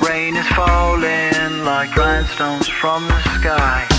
Rain is falling like grindstones from the sky.